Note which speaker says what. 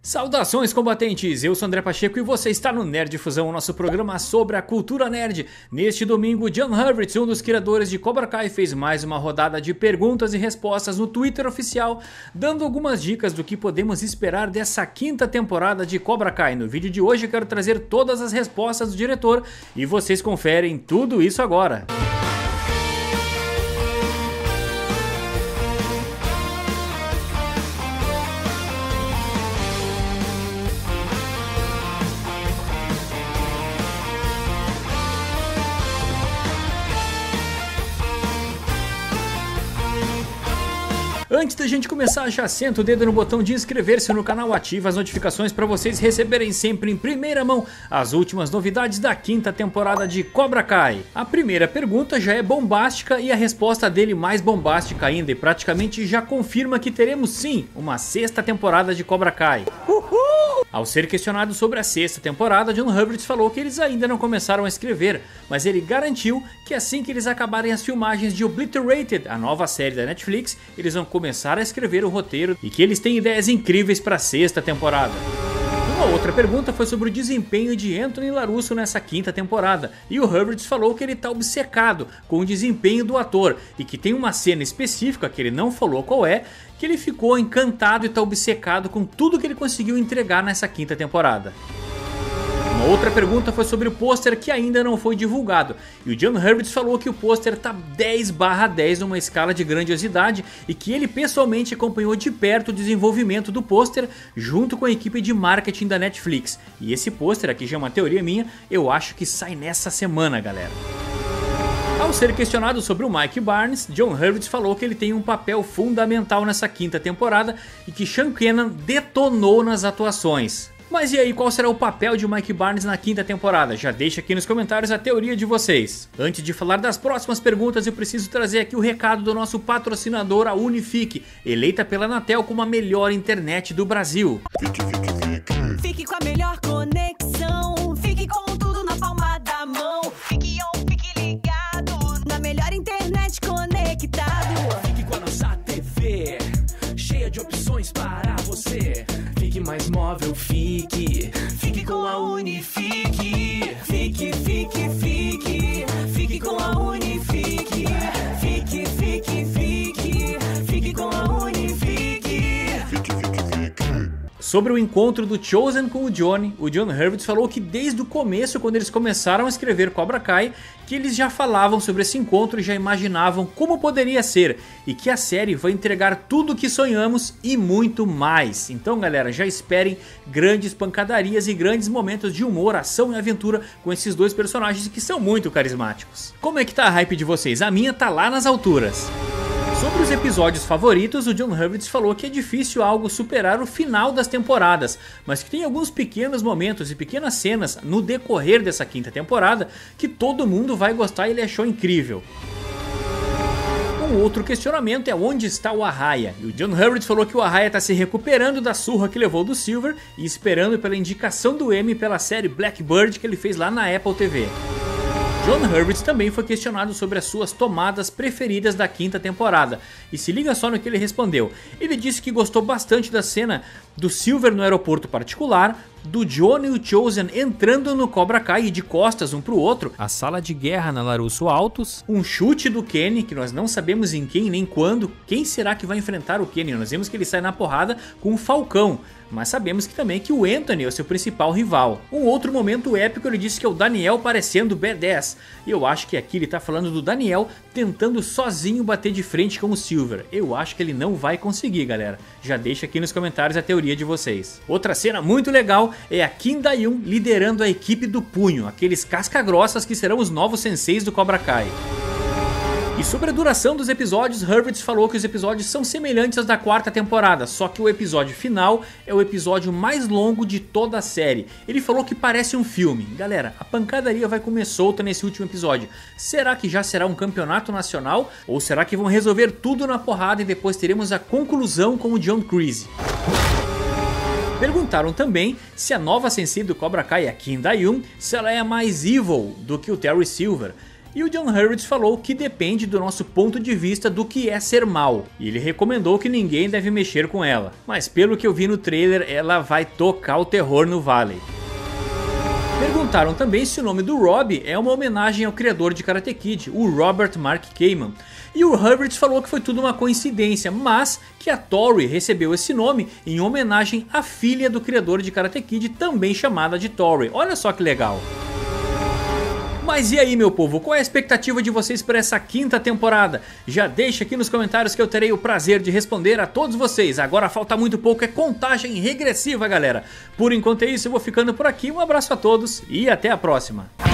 Speaker 1: Saudações combatentes, eu sou André Pacheco e você está no Nerd Fusão, o nosso programa sobre a cultura nerd. Neste domingo, Jon Hurwitz, um dos criadores de Cobra Kai, fez mais uma rodada de perguntas e respostas no Twitter oficial, dando algumas dicas do que podemos esperar dessa quinta temporada de Cobra Kai. No vídeo de hoje eu quero trazer todas as respostas do diretor e vocês conferem tudo isso agora. Antes da gente começar, já senta o dedo no botão de inscrever-se no canal, ativa as notificações para vocês receberem sempre em primeira mão as últimas novidades da quinta temporada de Cobra Kai. A primeira pergunta já é bombástica e a resposta dele mais bombástica ainda, e praticamente já confirma que teremos sim uma sexta temporada de Cobra Kai. Ao ser questionado sobre a sexta temporada, Jon Hurwitz falou que eles ainda não começaram a escrever, mas ele garantiu que assim que eles acabarem as filmagens de Obliterated, a nova série da Netflix, eles vão começar a escrever o roteiro e que eles têm ideias incríveis para a sexta temporada. Uma outra pergunta foi sobre o desempenho de Anthony LaRusso nessa quinta temporada, e o Hurwitz falou que ele está obcecado com o desempenho do ator e que tem uma cena específica, que ele não falou qual é, que ele ficou encantado e está obcecado com tudo que ele conseguiu entregar nessa quinta temporada. Uma outra pergunta foi sobre o pôster que ainda não foi divulgado, e o Jon Hurwitz falou que o pôster tá 10/10 numa escala de grandiosidade e que ele pessoalmente acompanhou de perto o desenvolvimento do pôster junto com a equipe de marketing da Netflix. E esse pôster, aqui já é uma teoria minha, eu acho que sai nessa semana, galera. Ao ser questionado sobre o Mike Barnes, Jon Hurwitz falou que ele tem um papel fundamental nessa quinta temporada e que Sean Kanan detonou nas atuações. Mas e aí, qual será o papel de Mike Barnes na quinta temporada? Já deixa aqui nos comentários a teoria de vocês. Antes de falar das próximas perguntas, eu preciso trazer aqui o recado do nosso patrocinador, a Unifique, eleita pela Anatel como a melhor internet do Brasil.
Speaker 2: Fique com a melhor conexão, fique com tudo na palma da mão. Fique on, fique ligado, na melhor internet conectado.
Speaker 3: Fique com a nossa TV, cheia de opções para você. Fique mais móvel, fique com a Unifique. Fique com a Unifique. Fique com a Unifique.
Speaker 1: Sobre o encontro do Chosen com o Johnny, o Jon Hurwitz falou que desde o começo, quando eles começaram a escrever Cobra Kai, que eles já falavam sobre esse encontro e já imaginavam como poderia ser, e que a série vai entregar tudo o que sonhamos e muito mais. Então galera, já esperem grandes pancadarias e grandes momentos de humor, ação e aventura com esses dois personagens que são muito carismáticos. Como é que tá a hype de vocês? A minha tá lá nas alturas. Sobre os episódios favoritos, o Jon Hurwitz falou que é difícil algo superar o final das temporadas, mas que tem alguns pequenos momentos e pequenas cenas no decorrer dessa quinta temporada que todo mundo vai gostar e ele achou incrível. Um outro questionamento é onde está o Arraia, e o Jon Hurwitz falou que o Arraia está se recuperando da surra que levou do Silver e esperando pela indicação do Emmy pela série Blackbird que ele fez lá na Apple TV. Jon Hurwitz também foi questionado sobre as suas tomadas preferidas da quinta temporada, e se liga só no que ele respondeu. Ele disse que gostou bastante da cena do Silver no aeroporto particular, do Johnny e o Chosen entrando no Cobra Kai e de costas um pro outro, a sala de guerra na LaRusso Altos, um chute do Kenny, que nós não sabemos em quem nem quando, quem será que vai enfrentar o Kenny? Nós vemos que ele sai na porrada com o Falcão, mas sabemos que também que o Anthony é o seu principal rival. Um outro momento épico, ele disse que é o Daniel parecendo badass, e eu acho que aqui ele tá falando do Daniel tentando sozinho bater de frente com o Silver. Eu acho que ele não vai conseguir, galera. Já deixa aqui nos comentários a teoria de vocês. Outra cena muito legal é a Kim Da-yoon liderando a equipe do Punho, aqueles casca-grossas que serão os novos senseis do Cobra Kai. E sobre a duração dos episódios, Hurwitz falou que os episódios são semelhantes aos da quarta temporada, só que o episódio final é o episódio mais longo de toda a série. Ele falou que parece um filme. Galera, a pancadaria vai comer solta nesse último episódio. Será que já será um campeonato nacional? Ou será que vão resolver tudo na porrada e depois teremos a conclusão com o John Kreese? Perguntaram também se a nova sensei do Cobra Kai, a Kim Da-yoon, se ela é mais evil do que o Terry Silver. E o John Hurwitz falou que depende do nosso ponto de vista do que é ser mal, e ele recomendou que ninguém deve mexer com ela, mas pelo que eu vi no trailer ela vai tocar o terror no Valley. Perguntaram também se o nome do Robbie é uma homenagem ao criador de Karate Kid, o Robert Mark Kamen. E o Hurwitz falou que foi tudo uma coincidência, mas que a Tori recebeu esse nome em homenagem à filha do criador de Karate Kid, também chamada de Tori. Olha só que legal. Mas e aí, meu povo, qual é a expectativa de vocês para essa quinta temporada? Já deixa aqui nos comentários que eu terei o prazer de responder a todos vocês. Agora falta muito pouco, é contagem regressiva, galera. Por enquanto é isso, eu vou ficando por aqui, um abraço a todos e até a próxima.